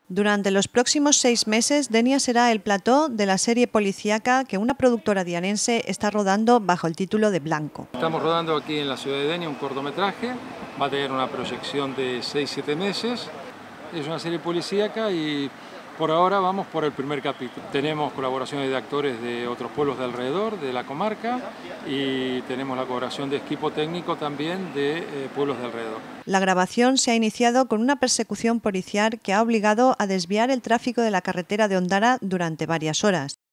Durante los próximos 6 meses, Denia será el plató de la serie policíaca que una productora dianense está rodando bajo el título de Blanco. Estamos rodando aquí en la ciudad de Denia un cortometraje, va a tener una proyección de 6-7 meses. Es una serie policíaca y por ahora vamos por el primer capítulo. Tenemos colaboraciones de actores de otros pueblos de alrededor, de la comarca, y tenemos la colaboración de equipo técnico también de pueblos de alrededor. La grabación se ha iniciado con una persecución policial que ha obligado a desviar el tráfico de la carretera de Ondara durante varias horas.